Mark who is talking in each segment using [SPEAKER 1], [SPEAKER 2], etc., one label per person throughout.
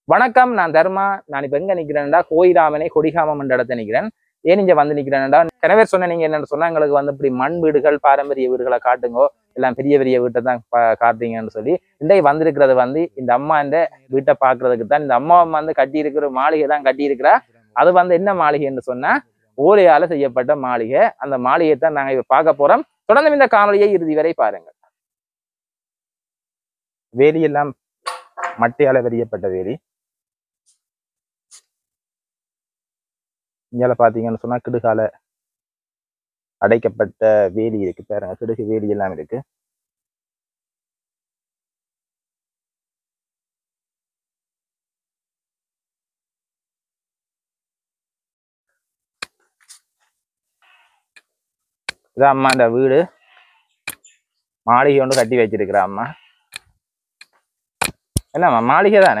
[SPEAKER 1] வணக்கம், நான் தர்மா. நான் இப்ப எங்க நிக்கிறேன்டா, கோயிராமனை கொடிகாமம் என்ற இடத்த நிக்கிறேன். ஏன் இங்க வந்து நிக்கிறேன்டா, நிறைய பேர் சொன்ன நீங்க என்னன்னு சொன்னா எங்களுக்கு வந்து இப்படி மண் வீடுகள் பாரம்பரிய வீடுகளை காட்டுங்கோ, எல்லாம் பெரிய பெரிய வீட்டை தான் காட்டுறீங்கன்னு சொல்லி இன்றைக்கு வந்திருக்கிறது வந்து இந்த அம்மா இந்த வீட்டை பாக்குறதுக்கு தான். இந்த அம்மா வந்து கட்டி இருக்கிற மாளிகை தான் கட்டி இருக்கிறா. அது வந்து என்ன மாளிகைன்னு சொன்னா ஓலையால செய்யப்பட்ட மாளிகை. அந்த மாளிகையை தான் நாங்க இப்ப பார்க்க போறோம். தொடர்ந்து இந்த காணொலியை இறுதி வரை பாருங்கள். வேலி எல்லாம் மட்டையால வெறியப்பட்ட வேலி. இங்கால பாத்தீங்கன்னு சொன்னா கிடுகால அடைக்கப்பட்ட வேலி இருக்கு பாருங்க. கிடுகு வேலி எல்லாம் இருக்கு. இதான் அம்மா இந்த வீடு. மாளிகை ஒன்று கட்டி வச்சிருக்கிற அம்மா. என்னம்மா மாளிகை தானே?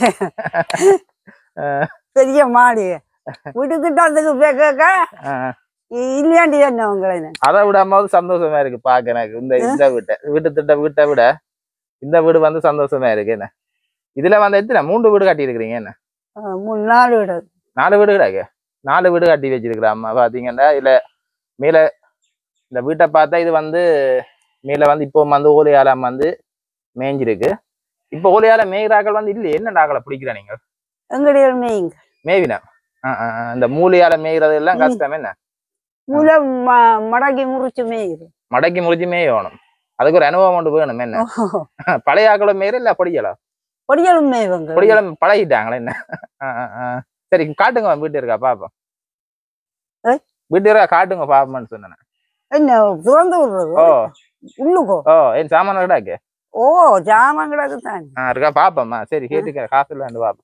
[SPEAKER 2] பெரிய மாளிகை வீட்டுக்கிட்ட இல்லையாண்டி என்ன உங்களை
[SPEAKER 1] அதை விட அம்மாவது சந்தோஷமா இருக்கு பாக்க. எனக்கு இந்த வீட்டை விட இந்த வீடு வந்து சந்தோஷமா இருக்கு. என்ன இதுல வந்து எத்தனை 3 வீடு கட்டி இருக்கிறீங்க? என்ன
[SPEAKER 2] 4 வீடு
[SPEAKER 1] 4 வீடு கிடாக்கு. 4 வீடு கட்டி வச்சிருக்கிற அம்மா பாத்தீங்கன்னா. இல்ல மேல இந்த வீட்டை பார்த்தா இது வந்து மேல வந்து இப்போ வந்து ஓலையால வந்து மேய்ஞ்சிருக்கு. இப்ப ஓலையால மேய்கிறாக்கள் வந்து இல்லையே. என்ன டாக்களை பிடிக்கிற நீங்க?
[SPEAKER 2] எங்கடைய மேய்ங்க
[SPEAKER 1] மேய்வினா இந்த மூலையால மேய்கிறது எல்லாம் கஷ்டம். என்ன
[SPEAKER 2] மூளை மடக்கி முறிச்சு மேயுது.
[SPEAKER 1] மடக்கி முறிச்சு மேயணும். அதுக்கு ஒரு அனுபவம் கொண்டு வேணும். என்ன பழைய ஆக்களும் மேயிற இல்ல பொடியலா?
[SPEAKER 2] பொடியலும் மேய்வங்க.
[SPEAKER 1] பொடியலும் பழகிட்டாங்களா? என்ன சரி காட்டுங்க வீட்டு இருக்கா பாப்போம். வீட்டு இருக்கா காட்டுங்க பாப்போம்னு சொன்னேன்.
[SPEAKER 2] என்ன திறந்து விடுறது?
[SPEAKER 1] ஓ
[SPEAKER 2] உள்ளுக்கோ?
[SPEAKER 1] ஓ என் சாமான கிடாக்கு.
[SPEAKER 2] ஓ ஜாமான் கிடாக்கு தான்
[SPEAKER 1] இருக்கா பாப்போம்மா. சரி கேட்டுக்க. காசு இல்ல பாப்போம்.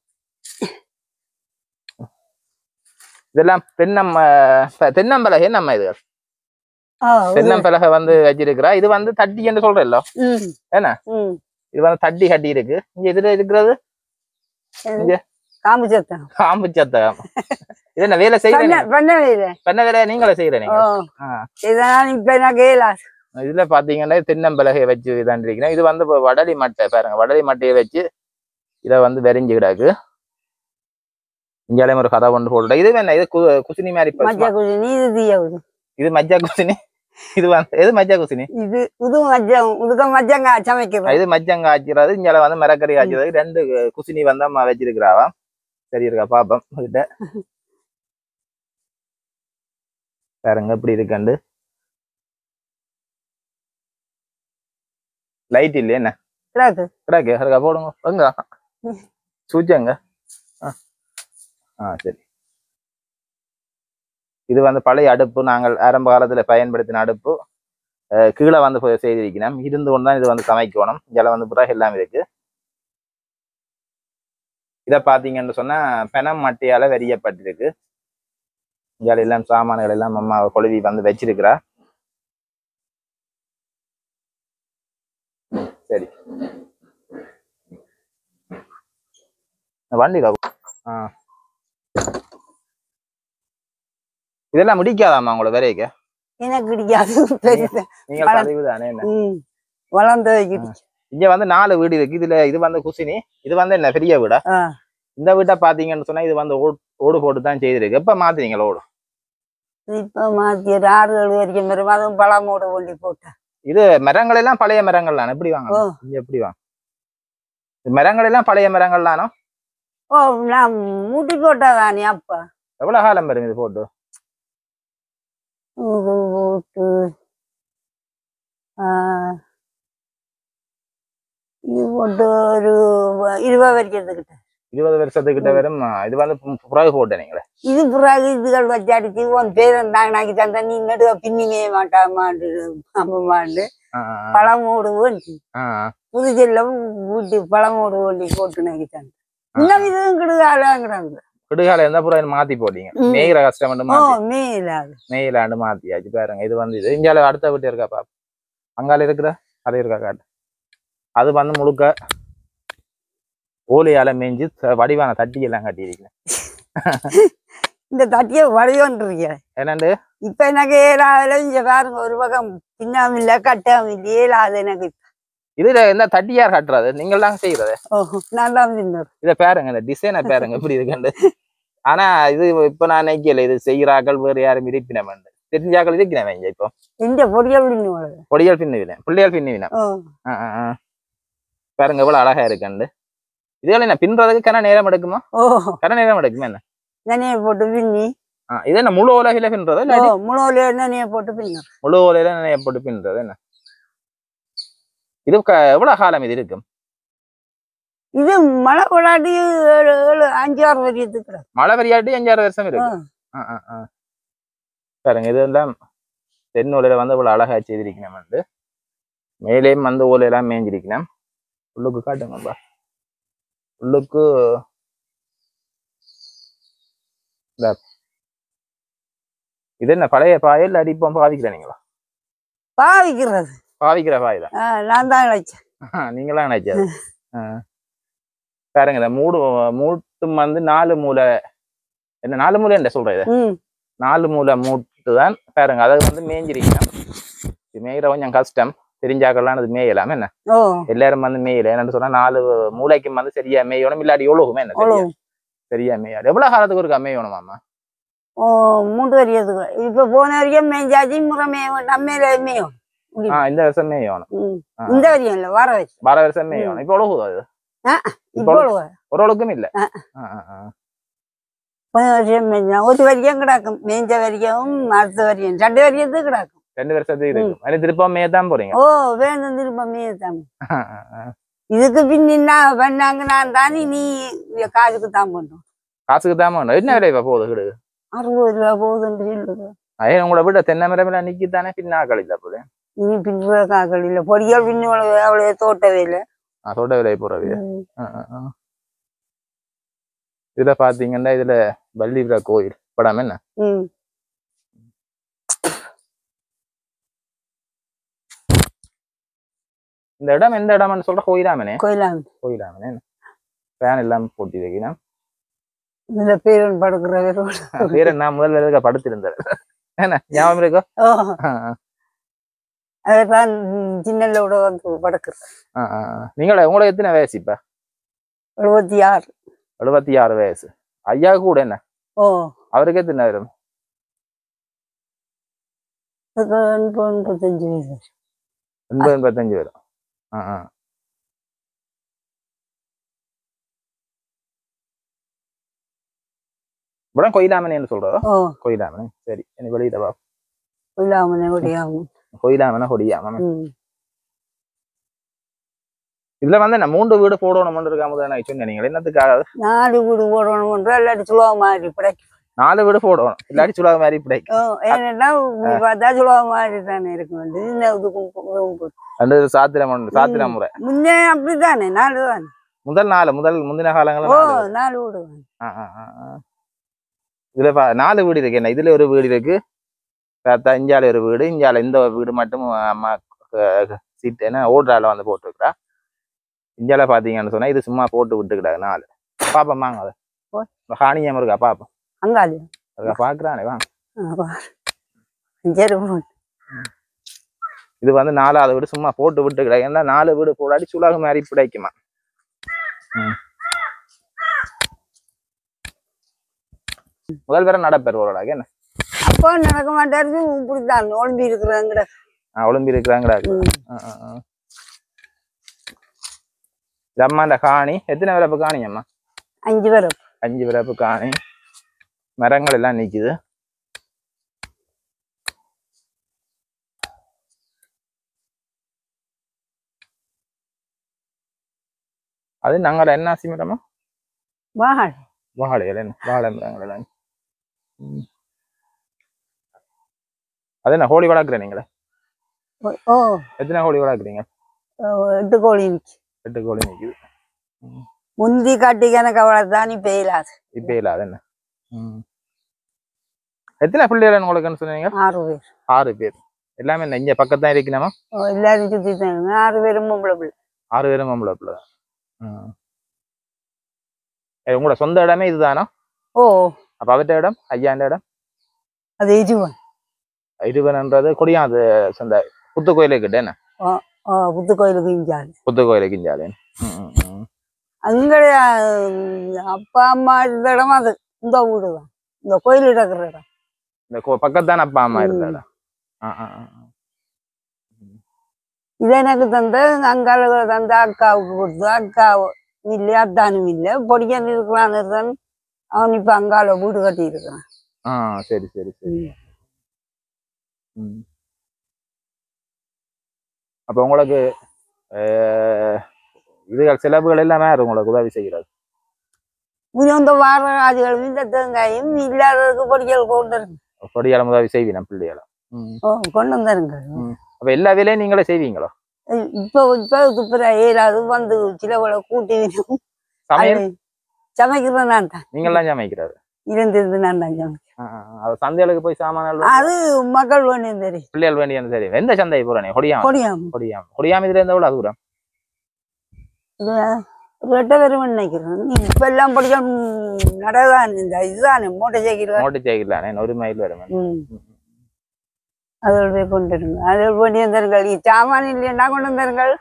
[SPEAKER 1] இதெல்லாம் தென்னம்பலகை. நம்ம இது தென்னம்பலகை வந்து வச்சிருக்கிறா. இது வந்து தட்டி என்று சொல்றேன்ல. என்ன இது வந்து தட்டி கட்டி இருக்கு. இங்க இதுல இருக்கிறது
[SPEAKER 2] காம்பு சத்தம்.
[SPEAKER 1] காம்பு சத்தம். இது என்ன வேலை செய்யறீங்க? பண்ண வேலை நீங்களே செய்யறீங்க. இதுல பாத்தீங்கன்னா தென்னம்பலகை வச்சு இதான் இருக்கிறேன். இது வந்து வடலி மட்டை பாருங்க. வடலி மட்டையை வச்சு இதை வந்து வெறிஞ்சு கிடாக்கு. இங்காலையும் ஒரு கதை கொண்டு போடுற. இது என்ன? இது குசினி மாதிரி. இது மஜ்ஜா குசினி. இது வந்து எது மஜ்ஜா குசினி? இது மஜ்ஜங்க ஆச்சுறது. இங்கால வந்து மரக்கறி ஆச்சுறது. 2 குசினி வந்து அம்மா வச்சிருக்கிறாவா. சரி இருக்கா பாப்போம் கிட்ட பாருங்க எப்படி இருக்காண்டு. லைட் இல்லையா? என்ன கிடாக்கு இருக்கா? போடுங்க எங்க சூச்சங்க. சரி. இது வந்து பழைய அடுப்பு. நாங்கள் ஆரம்ப காலத்துல பயன்படுத்தின அடுப்பு. கீழே வந்து செய்திருக்கணும். இருந்து கொண்டு தான் இது வந்து சமைக்கணும். இதில் வந்து பிறகு எல்லாம் இருக்கு. இதை பார்த்தீங்கன்னு சொன்னா பெனம் மட்டையால வெறியப்பட்டிருக்கு. இதில் எல்லாம் சாமான்கள் எல்லாம் அம்மா கொழுவி வந்து வச்சிருக்கிறா. சரி வண்டி இதெல்லாம் முடிக்காதாமா உங்களோட வேலைக்கு?
[SPEAKER 2] எனக்கு பிடிக்காது.
[SPEAKER 1] நீங்க பதிவுதானே?
[SPEAKER 2] வளர்ந்து
[SPEAKER 1] இங்க வந்து 4 வீடு இருக்கு. இதுல இது வந்து குசினி. இது வந்து என்ன பெரிய வீடா? இந்த வீட்டை பாத்தீங்கன்னு சொன்னா இது வந்து ஓடு போட்டு தான் செய்திருக்கு. எப்ப மாத்தீங்களா ஓடு?
[SPEAKER 2] இப்ப மாத்தி 6 வரைக்கும் வரும். அதுவும் பழமோடு ஒண்டி போட்டேன். இது
[SPEAKER 1] மரங்கள் எல்லாம் பழைய மரங்கள் தானே? எப்படி வாங்க இங்க எப்படி வாங்க? மரங்கள் எல்லாம் பழைய மரங்கள் தானோ?
[SPEAKER 2] ஓ நான் மூட்டி போட்டாதானே. அப்ப
[SPEAKER 1] எவ்வளவு காலம் வரும் இது போட்டு?
[SPEAKER 2] போட்டு இது போட்டு ஒரு 20 வருஷத்துக்கிட்ட.
[SPEAKER 1] 20 வருஷத்துக்கிட்ட வரும். இது வந்து புறாகு போட்டேனீங்களே.
[SPEAKER 2] இது புறாகு இதுகள் வச்சு அடிச்சு உன் பேரண்டாங்கனாக்கி தந்தா நீ நடுவ பின்னிமே மாட்டாமாண்டு அம்மாண்டு பழமோடு ஓண்டி புதுச்செல்லம் ஊட்டி பழமோடு ஓண்டி போட்டு நாக்கி தந்தேன். இன்னும் இதுவும் கிடுகாலாங்கிறாங்க.
[SPEAKER 1] கிடுகால இருந்தா புறா மாத்தி போட்டீங்க. மேய்கிற கஷ்டம் மேயிலாண்டு மாத்தியாச்சு பாருங்க. இது வந்து இது இங்கால அடுத்த வீட்டு இருக்கா பாப்பா. அங்கால இருக்கிற அது இருக்கா காட்டு. அது வந்து முழுக்க ஓலையால மேய்ஞ்சு வடிவான தட்டி எல்லாம் கட்டி இருக்கேன்.
[SPEAKER 2] இந்த தட்டிய வடிவன்றிருக்க
[SPEAKER 1] என்னண்டு
[SPEAKER 2] இப்ப எனக்கு ஏழாதுல இங்க பாருங்க. ஒரு பக்கம் பின்னாம இல்ல கட்டாம இல்ல ஏழாது எனக்கு.
[SPEAKER 1] இதுல என்ன தட்டியார் கட்டுறது நீங்கள் தான் செய்யறது
[SPEAKER 2] நான் தான் தின்னர்
[SPEAKER 1] இதை பாருங்க இந்த டிசைனை பாருங்க எப்படி இருக்குண்டு ஆனா இது இப்ப நான் நினைக்கல இது செய்யறாக்கள் வேறு யாரும் இருப்பினம் தெரிஞ்சாக்கள் இருப்பினவன் இங்க இப்போ
[SPEAKER 2] இந்த பொடியல் பின்னுவாங்க
[SPEAKER 1] பொடியால் பின்னுவினேன் பிள்ளையால் பின்னுவினேன் பாருங்க எவ்வளவு அழகா இருக்குண்டு இதுல என்ன பின்றதுக்கு கன நேரம் எடுக்குமா கன நேரம் எடுக்குமா என்ன
[SPEAKER 2] நனைய போட்டு பின்னி
[SPEAKER 1] இது என்ன முழு ஓலையில பின்றது
[SPEAKER 2] முழு ஓலையில நனைய போட்டு பின்னர்
[SPEAKER 1] முழு ஓலையில நனைய போட்டு பின்றது என்ன இது எவ்வளவு காலம் இது இருக்கும்
[SPEAKER 2] இது மழை விளையாடி 5-6 வருஷத்துக்கு
[SPEAKER 1] மழை விளையாட்டி 5-6 வருஷம் இருக்கு பாருங்க இதெல்லாம் தென் ஓலையில வந்து இவ்வளவு அழகா செய்திருக்கணும் வந்து மேலேயும் வந்து ஓலையெல்லாம் மேய்ஞ்சிருக்கணும் உள்ளுக்கு காட்டுங்கப்பா உள்ளுக்கு இது என்ன பழைய பாயில் அடிப்போம் பாவிக்கிறீங்களா பாவிக்கிற பாய் தான்
[SPEAKER 2] நான் தான் நினைச்சேன்
[SPEAKER 1] நீங்களாம் நினைச்சது பாருங்க மூட்டும் வந்து 4 மூலை என்ன 4 மூலை என்ன சொல்றது 4 மூலை மூட்டு தான் பாருங்க அதை வந்து மேய்ஞ்சிருக்கணும் மேய்கிற கொஞ்சம் கஷ்டம் தெரிஞ்சாக்கெல்லாம் அது மேயலாம் என்ன எல்லாரும் வந்து மேயல என்னன்னு சொன்னா 4 மூளைக்கும் வந்து சரியா மேயணும் இல்லாட்டி எவ்வளவுமே என்ன சரியா மேயாது எவ்வளவு காலத்துக்கு ஒரு மேயணுமாமா
[SPEAKER 2] 3 வருஷத்துக்கு இப்ப போன வரைக்கும் மேய்ஞ்சாச்சு முறை மேயும் மேயும்
[SPEAKER 1] இந்த வருஷம் மேயணும்
[SPEAKER 2] இந்த வரையும் இல்ல வர
[SPEAKER 1] வருஷம் மேயணும் இப்ப எவ்வளவு அது ஓரளவுக்கும் இல்ல
[SPEAKER 2] ஒரு வரைக்கும் கிடக்கும் மேய்ஞ்ச வரைக்கும் அடுத்த வரையும் 2 வருஷத்துக்கு கிடக்கும்
[SPEAKER 1] 2 வருஷத்துக்கு இருக்கும் திருப்ப மேயத்தான் போறீங்க
[SPEAKER 2] வேணும் திருப்ப மேயத்தான் இதுக்கு பின்னா பண்ணாங்க நான் தானே நீ காசுக்கு தான் பண்றோம்
[SPEAKER 1] காசுக்கு தான் பண்ணோம் என்ன விலை போகுது
[SPEAKER 2] 60 ரூபா போகுதுன்னு சொல்லுது
[SPEAKER 1] உங்களை விட தென்னை மரம் நிக்கித்தானே பின்னாக்கள் இல்ல போல
[SPEAKER 2] இனி பின்னுற காக்கள் இல்ல பொடியால் பின்னு அவ்வளவு தோட்டவே இல்லை
[SPEAKER 1] தோட்ட விலை போறவே இதுல பாத்தீங்கன்னா இதுல வள்ளிவிரா கோயில் படம் என்ன இந்த இடம் எந்த இடம்னு சொல்ற கோயிலாமனே கோயிலாமனே ஃபேன் எல்லாம் போட்டி வைக்கணும்
[SPEAKER 2] இதுல பேரன் படுக்கிற
[SPEAKER 1] பேரன் நான் முதல்ல படுத்திருந்தாரு என்ன ஞாபகம் இருக்கோ
[SPEAKER 2] அதான் சின்னலோட வந்து படுக்கிறது
[SPEAKER 1] நீங்கள உங்களுக்கு எத்தனை வயசு இப்ப 76 வயசு ஐயா கூட என்ன அவருக்கு எத்தனை வரும்
[SPEAKER 2] 85
[SPEAKER 1] வரும் இவ்வளவு கோயிலாமனு சொல்றதோ கோயிலாமனே சரி எனக்கு வெளியிடவா கோயிலாமன கொடியாம இதுல வந்து நான் 3 வீடு போடணும்னு இருக்காம நான் சொன்னேன் நீங்க என்னத்துக்காக
[SPEAKER 2] 4 வீடு போடணும் இல்லாட்டி சுலா மாதிரி பிடிக்கும்
[SPEAKER 1] 4 வீடு போடணும் இல்லாட்டி சுலா மாதிரி பிடிக்கும்
[SPEAKER 2] ஏன்னா சுலா மாதிரி தானே இருக்கும்
[SPEAKER 1] சாத்திரம் முறை
[SPEAKER 2] முன்னே அப்படித்தானே 4 தானே
[SPEAKER 1] முந்தின காலங்கள்
[SPEAKER 2] 4 வீடு
[SPEAKER 1] இதுல 4 வீடு இருக்கு என்ன இதுல ஒரு வீடு இருக்கு இஞ்சால ஒரு வீடு இஞ்சால இந்த வீடு மட்டும் அம்மா சீட் என்ன ஓடுறால வந்து போட்டுருக்குறா இஞ்சால பாத்தீங்கன்னு சொன்னா இது சும்மா போட்டு விட்டுக்கிட்டாங்க 4 பாப்போம் வாங்க அதை ஹானியம் இருக்கா பாப்போம்
[SPEAKER 2] அங்க
[SPEAKER 1] பாக்குறானே வாங்க இது வந்து 4வது வீடு சும்மா போட்டு விட்டுக்கிட்டாங்க ஏன்னா 4 வீடு போடாடி சுலகு மாதிரி பிடிக்குமா முதல் பேர நடப்பேர் ஒரு என்ன
[SPEAKER 2] அப்போ நடக்க மாட்டாரு இப்படித்தான் ஒளிம்பி இருக்கிறாங்கடா
[SPEAKER 1] ஒளிம்பி இருக்கிறாங்கடா அம்மா இந்த காணி எத்தனை விரப்பு காணி அம்மா 5 விரப்பு காணி மரங்கள் எல்லாம் நிக்குது அது நாங்க என்ன ஆசி மரமா வாழை என்ன வாழை மரங்கள் எல்லாம் அது என்ன கோழி வளர்க்குறேன் நீங்களே எத்தனை கோழி வளர்க்குறீங்க
[SPEAKER 2] 8 கோழி
[SPEAKER 1] 8 கோழி நிக்குது
[SPEAKER 2] முந்தி காட்டி கணக்கு அவ்வளவுதான் இப்ப
[SPEAKER 1] இல்லாது என்ன எத்தனை பிள்ளைகள் உங்களுக்குன்னு சொன்னீங்க 6 பேர் எல்லாமே என்ன இங்க பக்கத்தான் இருக்கணுமா
[SPEAKER 2] எல்லாரும் சுத்தி 6 பேரும் பொம்பளை பிள்ளை
[SPEAKER 1] 6 பேரும் பொம்பளை பிள்ளை உங்களோட சொந்த இடமே இதுதானா அப்ப அவர்கிட்ட இடம் ஐயாண்ட இடம்
[SPEAKER 2] அது
[SPEAKER 1] இதுவன்ன்றது கொடியான் அது சொந்த புத்து கோயிலே கிட்ட என்ன
[SPEAKER 2] புத்து கோயிலுக்கு இஞ்சாலு.
[SPEAKER 1] புத்து கோயிலுக்கு இஞ்சாலே.
[SPEAKER 2] அங்க அப்பா அம்மா இருந்த இடம் அது இந்த வீடு தான், இந்த கோயில் இருக்கிற இடம்.
[SPEAKER 1] இந்த பக்கத்தான அப்பா அம்மா இருந்த இடம்.
[SPEAKER 2] இது எனக்கு தந்த அங்கால தந்த அக்காவுக்கு கொடுத்து, அக்கா இல்லை அத்தானும் இல்லை பொடிக்க இருக்கலான்னு தான் அவன் இப்ப அங்கால வீடு கட்டி இருக்கிறான்.
[SPEAKER 1] சரி சரி சரி. அப்ப உங்களுக்கு இதுகள் செலவுகள் எல்லாமே உங்களுக்கு உதவி செய்கிறது.
[SPEAKER 2] இந்த வார ஆதிகளும் இந்த தேங்காயும் இல்லாததுக்கு பொடிகள் கொண்டு
[SPEAKER 1] பொடியால உதவி செய்வீங்க பிள்ளைகளை
[SPEAKER 2] கொண்டு வந்துருங்க.
[SPEAKER 1] அப்ப எல்லா வேலையும் நீங்களே செய்வீங்களோ?
[SPEAKER 2] இப்ப துப்புரா ஏறாது வந்து சிலவளை கூட்டி சமைக்கிறேன் நான் தான்.
[SPEAKER 1] நீங்கெல்லாம் சமைக்கிறாரு?
[SPEAKER 2] இருந்து நான் தான் சமைக்கிறேன்.
[SPEAKER 1] சந்தைகளுக்கு போய் சாமான
[SPEAKER 2] அது மக்கள் வேண்டியது தெரியும்,
[SPEAKER 1] பிள்ளைகள் வேண்டியது தெரியும். எந்த சந்தை போறேன்? கொடியாம இதுல இருந்து எவ்வளவு தூரம்?
[SPEAKER 2] ஒரு 8 பேரும் நினைக்கிறேன். இப்ப எல்லாம் படிக்க நடதான் இந்த இதுதானே மோட்டர் சைக்கிள்
[SPEAKER 1] தானே 1 மைல் வரும்.
[SPEAKER 2] அதோட போய் கொண்டு வருங்க. அதோட கொண்டு வந்தார்கள். சாமான் இல்லையா கொண்டு வந்தார்கள்.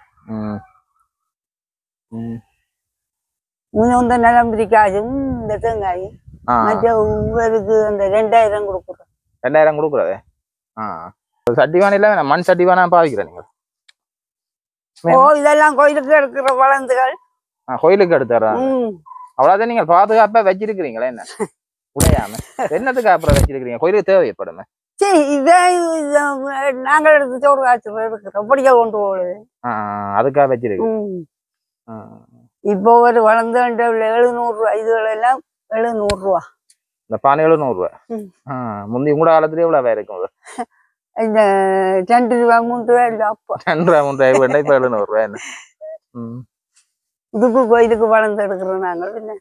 [SPEAKER 2] முன்ன நிலம்பிரிக்காயும் இந்த தேங்காயும் மற்ற உங்களுக்கு அந்த 2000 கொடுக்குறோம்.
[SPEAKER 1] 2000 கொடுக்குறதே? சட்டிவான இல்ல மண் சட்டிவானா பாவிக்கிறேன் நீங்க?
[SPEAKER 2] இதெல்லாம் கோயிலுக்கு எடுக்கிற வளர்ந்துகள்.
[SPEAKER 1] கோயிலுக்கு எடுத்துறா? அவ்வளவுதான். நீங்க பாதுகாப்பா வச்சிருக்கிறீங்களா? என்ன உடையாம என்னத்துக்கு அப்புறம் வச்சிருக்கிறீங்க? கோயிலுக்கு தேவைப்படுமே.
[SPEAKER 2] சரி, இதே நாங்கள் எடுத்து சோறு காய்ச்சல் எடுக்கிறோம், பொடிக்க கொண்டு போகுது.
[SPEAKER 1] அதுக்காக வச்சிருக்கு.
[SPEAKER 2] இப்போ ஒரு வளர்ந்து 700 ரூபா, இதுகள் எல்லாம் 700 ரூபா.
[SPEAKER 1] இந்த பானை 700 ரூபா. முந்தி கூட காலத்துல எவ்வளவு இருக்கும்?
[SPEAKER 2] இந்த 2 ரூபா 3 ரூபா இல்லை. அப்போ
[SPEAKER 1] 2 ரூபா 3 ரூபாய், இப்ப 700 ரூபாய். என்ன
[SPEAKER 2] இதுக்கு கோயிலுக்கு வளர்ந்து எடுக்கிறோம் நாங்கள். என்ன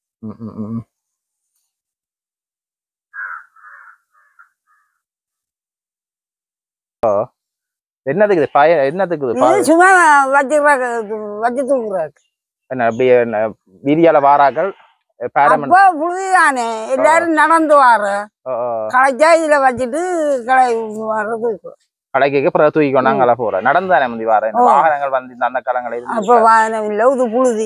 [SPEAKER 1] என்னதுக்கு என்னத்துக்கு
[SPEAKER 2] சும்மா வச்சு தூக்குறாரு.
[SPEAKER 1] என்ன அப்படியே வீதியால வாராக்கள்
[SPEAKER 2] புழுதிதானே எல்லாரும் நடந்து வார களைச்சா இதுல வச்சுட்டு
[SPEAKER 1] கடைக்கு பிறகு தூக்கி கொண்டாங்க போற நடந்தானே முந்தி வார வாகனங்கள் வந்து அந்த காலங்களில்.
[SPEAKER 2] அப்ப வாகனம் இல்லை, இது புழுதி.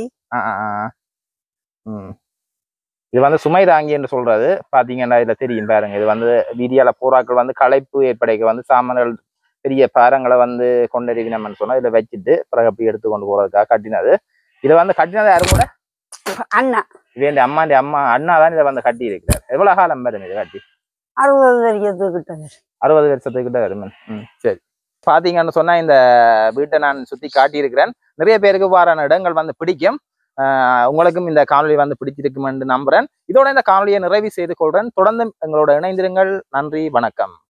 [SPEAKER 1] இது வந்து சுமை தாங்கி என்று சொல்றது பாத்தீங்கன்னா இதுல தெரியும் பாருங்க. இது வந்து வீதியால போராக்கள் வந்து களைப்பு ஏற்படைக்க வந்து சாமான்கள் பெரிய பாரங்களை வந்து கொண்டறிவினம்னு சொன்னா இதுல வச்சுட்டு பிறகு அப்படி எடுத்து கொண்டு போறதுக்காக கட்டினது. இதை வந்து கட்டினது யாரும் கூட
[SPEAKER 2] அண்ணா,
[SPEAKER 1] இவன் அம்மா அண்ணா தான் இதை வந்து கட்டி இருக்கிறார். எவ்வளவு காலம் வரும் இது கட்டி?
[SPEAKER 2] 60
[SPEAKER 1] வருஷத்துக்கிட்ட வரும். சரி, பாத்தீங்கன்னு சொன்னா இந்த வீட்டை நான் சுத்தி காட்டியிருக்கிறேன். நிறைய பேருக்கு வாரான இடங்கள் வந்து பிடிக்கும். உங்களுக்கும் இந்த காணொலி வந்து பிடிச்சிருக்கும் என்று நம்புறேன். இதோட இந்த காணொலியை நிறைவு செய்து கொள்றேன். தொடர்ந்து எங்களோட இணைந்திருங்கள். நன்றி, வணக்கம்.